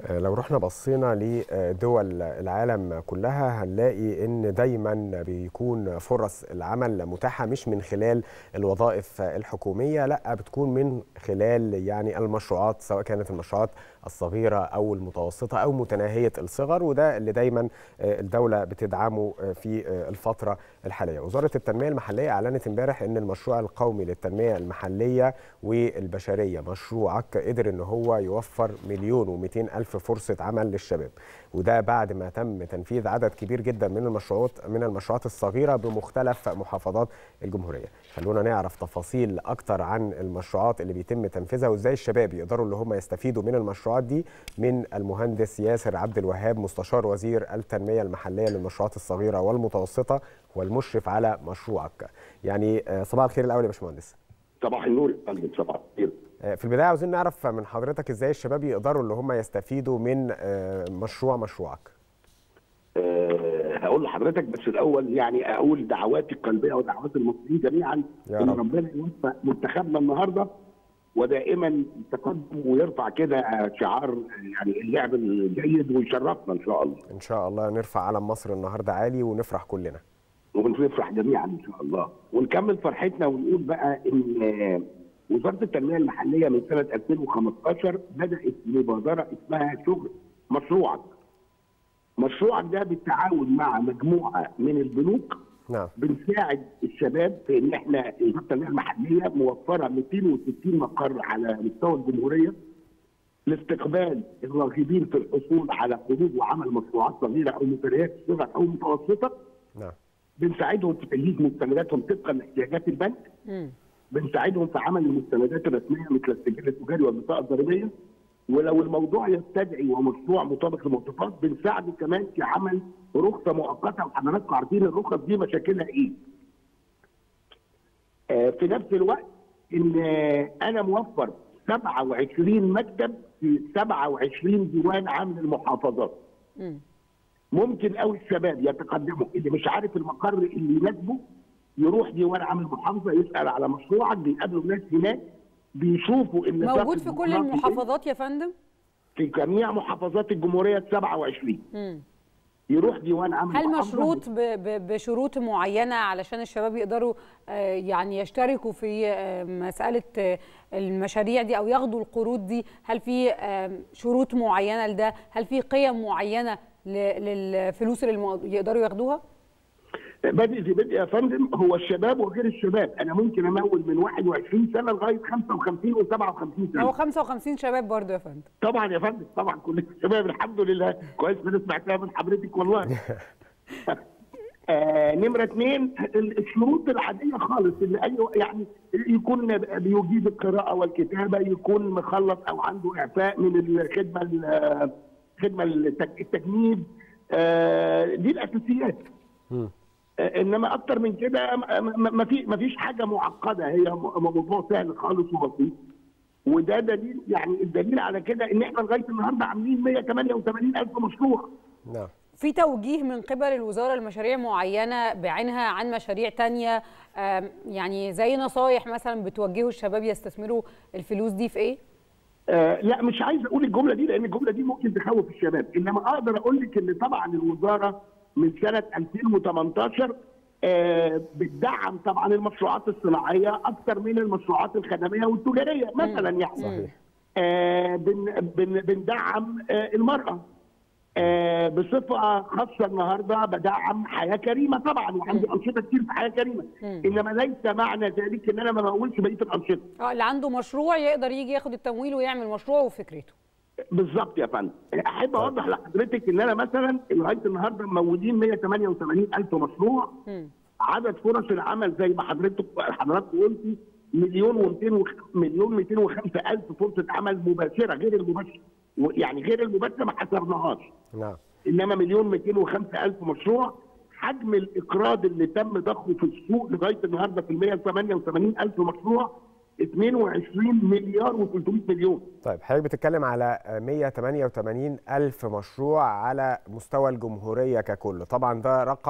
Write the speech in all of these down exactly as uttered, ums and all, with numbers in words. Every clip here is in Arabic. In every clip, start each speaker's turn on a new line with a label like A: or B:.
A: لو رحنا بصينا لدول العالم كلها هنلاقي ان دايما بيكون فرص العمل متاحة مش من خلال الوظائف الحكومية، لا بتكون من خلال يعني المشروعات، سواء كانت المشروعات الصغيرة او المتوسطة او متناهية الصغر، وده اللي دايما الدولة بتدعمه في الفترة الحالية. وزارة التنمية المحلية اعلنت امبارح ان المشروع القومي للتنمية المحلية والبشرية مشروعك قدر ان هو يوفر مليون ومئتين الف فرصة عمل للشباب، وده بعد ما تم تنفيذ عدد كبير جدا من المشروعات من المشروعات الصغيرة بمختلف محافظات الجمهورية. خلونا نعرف تفاصيل أكتر عن المشروعات اللي بيتم تنفيذها وإزاي الشباب يقدروا اللي هم يستفيدوا من المشروعات دي من المهندس ياسر عبد الوهاب، مستشار وزير التنمية المحلية للمشروعات الصغيرة والمتوسطة والمشرف على مشروعك. يعني صباح الخير الأول يا باشمهندس.
B: صباح النور يا فندم. صباح الخير.
A: في البداية عاوزين نعرف من حضرتك ازاي الشباب يقدروا اللي هم يستفيدوا من مشروع مشروعك.
B: أه هقول لحضرتك بس الأول يعني أقول دعواتي القلبية ودعوات المصريين جميعا إن ربنا يوفق منتخبنا النهارده ودائما تقدم ويرفع كده شعار يعني اللعب الجيد ويشرفنا إن شاء الله.
A: إن شاء الله نرفع علم مصر النهارده عالي ونفرح كلنا.
B: ونفرح جميعا إن شاء الله ونكمل فرحتنا ونقول بقى إن وزارة التنمية المحلية من سنة ألفين وخمستاشر بدأت مبادرة اسمها شغل مشروعك. مشروعك ده بالتعاون مع مجموعة من البنوك.
A: نعم.
B: بنساعد الشباب في ان احنا وزارة التنمية المحلية موفرة مئتين وستين مقر على مستوى الجمهورية لاستقبال الراغبين في الحصول على قروض وعمل مشروعات صغيرة او متناهية الصغر او متوسطة.
A: نعم.
B: بنساعدهم في تجهيز مستنداتهم طبقا لاحتياجات البنك. م. بنساعدهم في عمل المستندات الرسميه مثل السجل التجاري والبطاقه الضريبيه، ولو الموضوع يستدعي ومشروع مطابق للمواصفات بنساعده كمان في عمل رخصه مؤقته، وحضراتكم عارفين الرخص دي مشاكلها ايه. آه في نفس الوقت ان آه انا موفر سبعة وعشرين مكتب في سبعة وعشرين ديوان عام للمحافظات. م. ممكن قوي الشباب يتقدموا، اللي مش عارف المقر اللي يناسبه يروح ديوان عام المحافظه يسال على مشروعك، بيقابلوا ناس هناك بيشوفوا ان
C: موجود في كل المحافظات يا فندم؟
B: في جميع محافظات الجمهوريه ال سبعة وعشرين. امم يروح ديوان عام
C: هل مشروط بشروط معينه علشان الشباب يقدروا يعني يشتركوا في مساله المشاريع دي او ياخدوا القروض دي؟ هل في شروط معينه لده؟ هل في قيم معينه للفلوس اللي يقدروا ياخدوها؟
B: بدء في بدء يا فندم هو الشباب وغير الشباب، انا ممكن امول من واحد وعشرين سنه لغايه خمسة وخمسين وسبعة وخمسين سنه.
C: هو خمسة وخمسين شباب برضه يا فندم.
B: طبعا يا فندم طبعا كل الشباب الحمد لله. كويس ما سمعتها من حضرتك والله. آه نمره اثنين الشروط العاديه خالص اللي اي يعني يكون بيجيد القراءه والكتابه، يكون مخلص او عنده اعفاء من الخدمه الخدمه التجنيد. آه دي الاساسيات. م. انما اكتر من كده ما في ما فيش حاجه معقده، هي موضوع سهل خالص وبسيط. وده دليل يعني الدليل على كده ان احنا لغايه النهارده عاملين مئة وثمانية وثمانين ألف مشروع.
A: نعم.
C: في توجيه من قبل الوزاره لمشاريع معينه بعينها عن مشاريع ثانيه، يعني زي نصايح مثلا بتوجهوا الشباب يستثمروا الفلوس دي في ايه؟
B: آه لا مش عايز اقول الجمله دي لان الجمله دي ممكن تخوف الشباب، انما اقدر اقول لك ان طبعا الوزاره من سنه ألفين وثمانية عشر آه بتدعم طبعا المشروعات الصناعيه اكثر من المشروعات الخدميه والتجاريه مثلا يعني.
A: صحيح.
B: آه بن بن بندعم آه المراه. آه بصفه خاصه النهارده بدعم حياه كريمه طبعا، وعندي انشطه كتير في حياه كريمه، انما ليس معنى ذلك ان انا ما بقولش بقيه الانشطه.
C: اه اللي عنده مشروع يقدر يجي ياخد التمويل ويعمل مشروع وفكرته.
B: بالظبط يا فندم. احب اوضح لحضرتك ان انا مثلا لغايه النهارده ممولين مئة وثمانية وثمانين ألف مشروع. م. عدد فرص العمل زي ما حضرتك حضرتك قلتي مليون ومئتين مليون مئتين وخمسة ألف فرصه عمل مباشره غير المباشره، يعني غير المباشره ما حسبناهاش. نعم. انما مليون مئتين وخمسة ألف مشروع. حجم الاقراض اللي تم ضخه في السوق لغايه النهارده في ال مئة وثمانية وثمانين ألف مشروع اثنين وعشرين مليار وثلاثمئة مليون.
A: طيب حضرتك بتتكلم على مئة وثمانية وثمانين ألف مشروع على مستوى الجمهورية ككل، طبعا ده رقم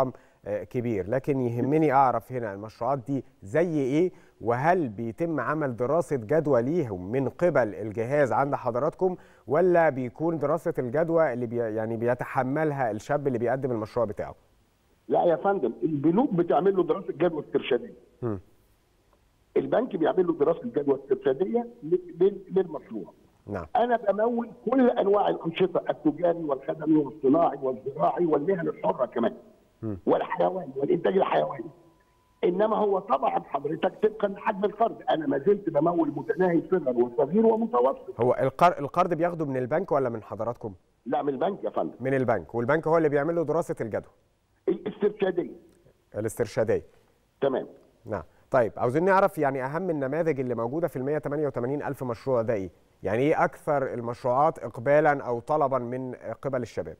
A: كبير، لكن يهمني اعرف هنا المشروعات دي زي ايه، وهل بيتم عمل دراسه جدوى ليهم من قبل الجهاز عند حضراتكم، ولا بيكون دراسه الجدوى اللي بي يعني بيتحملها الشاب اللي بيقدم المشروع بتاعه؟
B: لا يا فندم، البنوك بتعمل له دراسه جدوى استرشاديه. م. البنك بيعمل له دراسه جدوى استرشاديه للمشروع.
A: نعم.
B: انا بمول كل انواع الانشطه التجاري والخدمي والصناعي والزراعي والمهن الحره كمان. م. والحيواني والانتاج الحيواني. انما هو طبعا حضرتك طبقا لحجم القرض، انا ما زلت بمول متناهي صغر وصغير ومتوسط.
A: هو القرض بياخده من البنك ولا من حضراتكم؟
B: لا، من البنك يا فندم.
A: من البنك، والبنك هو اللي بيعمل له دراسه الجدوى
B: الاسترشاديه.
A: الاسترشاديه.
B: تمام.
A: نعم. طيب عاوزين نعرف يعني اهم النماذج اللي موجوده في ال مئة وثمانية وثمانين ألف مشروع ده ايه؟ يعني ايه اكثر المشروعات اقبالا او طلبا من قبل الشباب؟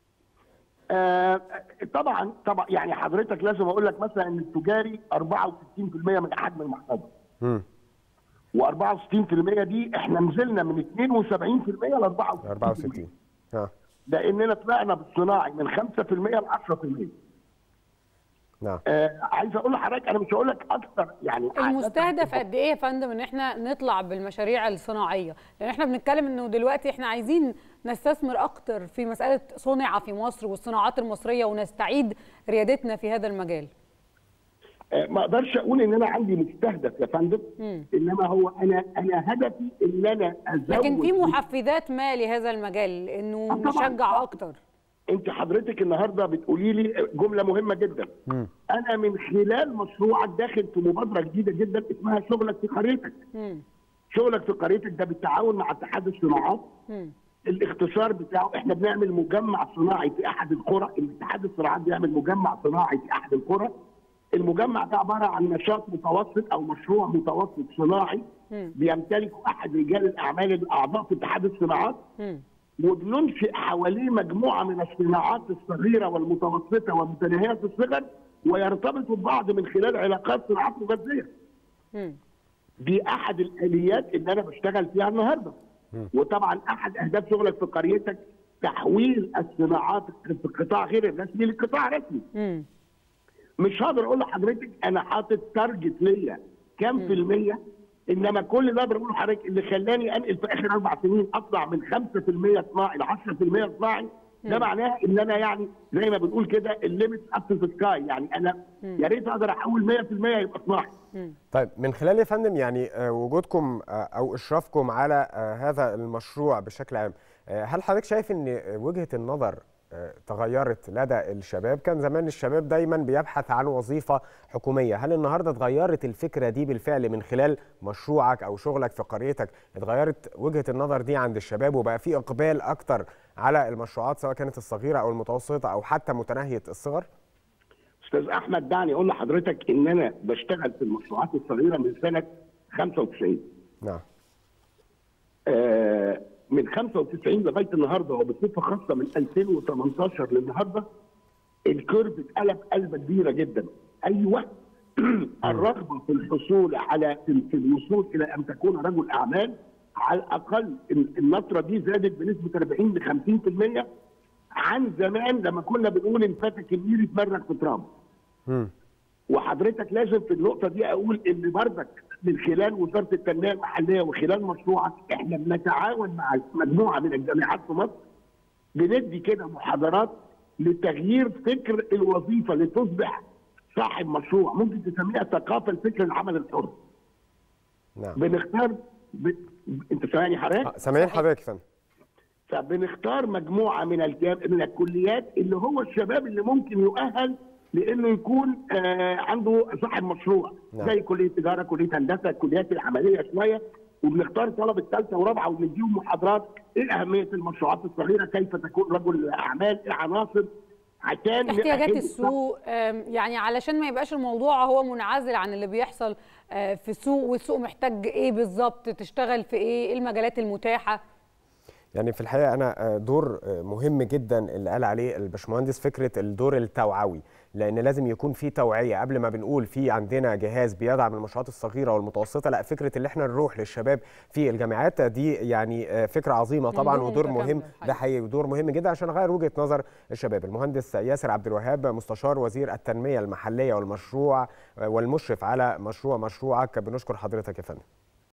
B: آه طبعا طبعا يعني حضرتك لازم اقول لك مثلا ان التجاري أربعة وستين بالمئة من حجم المحفظه. امم و64% دي احنا نزلنا من اثنين وسبعين بالمئة ل أربعة وستين بالمئة.
A: أربعة وستين. اه
B: لاننا طلعنا بالصناعي من خمسة بالمئة ل عشرة بالمئة.
A: نعم.
B: آه عايز اقول لحضرتك، انا مش هقول لك اكتر يعني
C: المستهدف قد ايه يا فندم ان احنا نطلع بالمشاريع الصناعيه؟ لان احنا بنتكلم انه دلوقتي احنا عايزين نستثمر اكتر في مساله صنع في مصر والصناعات المصريه ونستعيد ريادتنا في هذا المجال.
B: آه ما اقدرش اقول ان انا عندي مستهدف يا فندم، انما هو انا انا هدفي ان انا ازود.
C: لكن في محفزات ما لهذا المجال انه نشجع اكتر.
B: انت حضرتك النهارده بتقولي لي جمله مهمه جدا. م. انا من خلال مشروعك داخل في مبادره جديده جدا اسمها شغلك في قريتك. م. شغلك في قريتك ده بالتعاون مع اتحاد الصناعات. م. الاختصار بتاعه احنا بنعمل مجمع صناعي في احد القرى، اتحاد الصناعات بيعمل مجمع صناعي في احد القرى. المجمع ده عباره عن نشاط متوسط او مشروع متوسط صناعي م. بيمتلكه احد رجال الاعمال الاعضاء في اتحاد الصناعات. م. وبننشئ حواليه مجموعه من الصناعات الصغيره والمتوسطه ومتناهيه الصغر، ويرتبطوا ببعض من خلال علاقات صناعات مغذيه. دي احد الاليات اللي انا بشتغل فيها النهارده. وطبعا احد اهداف شغلك في قريتك تحويل الصناعات في القطاع غير الرسمي للقطاع الرسمي. مش هقدر اقول لحضرتك انا حاطط تارجت ليا كام في الميه، انما كل ده بقول لحضرتك اللي خلاني انقل في اخر اربع سنين اطلع من خمسة بالمئة صناعي ل عشرة بالمئة صناعي، ده معناه ان انا يعني زي ما بنقول كده الليميت اب تو ذا سكاي، يعني انا يا ريت اقدر احول مئة بالمئة يبقى صناعي.
A: طيب من خلال يا فندم يعني وجودكم او اشرافكم على هذا المشروع بشكل عام، هل حضرتك شايف ان وجهة النظر تغيرت لدى الشباب؟ كان زمان الشباب دايما بيبحث عن وظيفة حكومية، هل النهاردة اتغيرت الفكرة دي بالفعل من خلال مشروعك أو شغلك في قريتك؟ اتغيرت وجهة النظر دي عند الشباب وبقى في إقبال أكتر على المشروعات سواء كانت الصغيرة أو المتوسطة أو حتى متناهية الصغر؟
B: أستاذ أحمد دعني أقول لحضرتك إن أنا بشتغل في المشروعات الصغيرة من سنة خمسة وتسعين.
A: نعم.
B: آه من خمسة وتسعين لغايه النهارده وبصفه خاصه من ألفين وثمانية عشر للنهارده الكيرف اتقلب قلبه كبيره جدا. ايوه الرغبه في الحصول على في الوصول الى ان تكون رجل اعمال على الاقل النطره دي زادت بنسبه أربعين ل خمسين بالمئة عن زمان لما كنا بنقول انفتك النيل يتمرك في تراب. وحضرتك لازم في النقطه دي اقول ان بردك من خلال وزاره التنميه المحليه وخلال مشروعك احنا بنتعاون مع مجموعه من الجامعات في مصر بندي كده محاضرات لتغيير فكر الوظيفه لتصبح صاحب مشروع، ممكن تسميها ثقافه الفكر العمل الحر.
A: نعم.
B: بنختار ب... انت سامعني حضرتك؟
A: سامعين حضرتك يا فندم.
B: فبنختار مجموعه من الجام... من الكليات اللي هو الشباب اللي ممكن يؤهل لانه يكون آه عنده صاحب مشروع. نعم. زي كليه تجاره، كليه هندسه، الكليات العمليه شويه، وبنختار طلبه ثالثه ورابعه وبنديهم محاضرات ايه اهميه المشروعات الصغيره، كيف تكون رجل اعمال، ايه عناصر عشان
C: احتياجات السوق، يعني علشان ما يبقاش الموضوع هو منعزل عن اللي بيحصل في السوق، والسوق محتاج ايه بالظبط، تشتغل في ايه، ايه المجالات المتاحه.
A: يعني في الحقيقه انا دور مهم جدا اللي قال عليه الباشمهندس، فكره الدور التوعوي، لان لازم يكون في توعيه قبل ما بنقول في عندنا جهاز بيدعم المشروعات الصغيره والمتوسطه. لا، فكره اللي احنا نروح للشباب في الجامعات دي يعني فكره عظيمه طبعا ودور مهم. ده حقيقي ودور مهم جدا عشان نغير وجهه نظر الشباب. المهندس ياسر عبد الوهاب مستشار وزير التنميه المحليه والمشروع والمشرف على مشروع مشروعك، بنشكر حضرتك يا فندم.